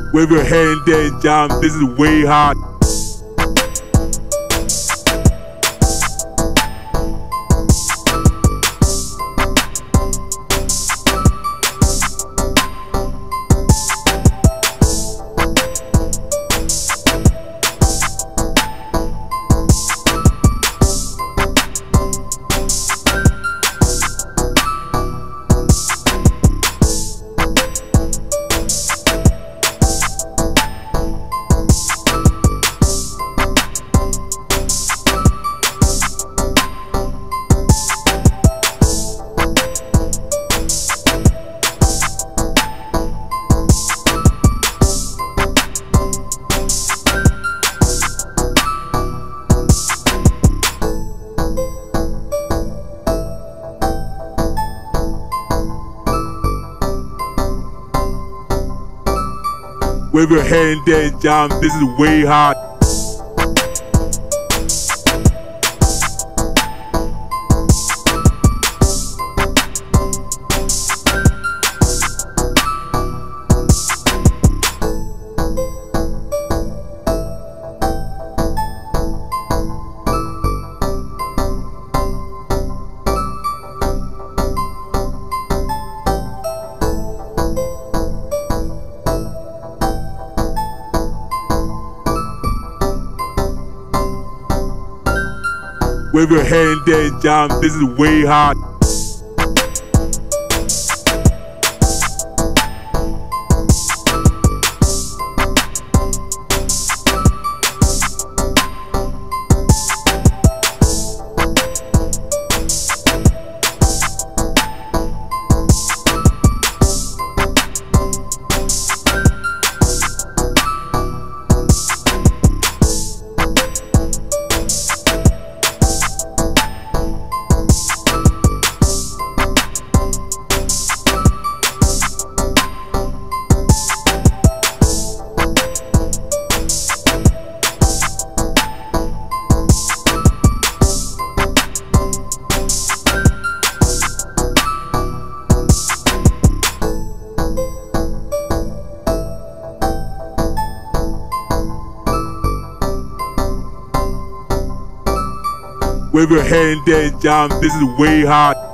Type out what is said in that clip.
Wave your hand and jump, this is way hard. Wave your hand and jump, this is way hard. Wave your hand and jump, this is way hard. Wave your hand and jump, this is way hard.